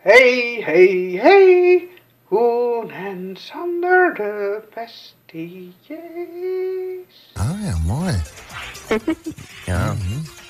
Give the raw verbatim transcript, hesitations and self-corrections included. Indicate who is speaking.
Speaker 1: Hey, hey, hey, Koen en Sander de besties.
Speaker 2: Oh ja, mooi. Ja.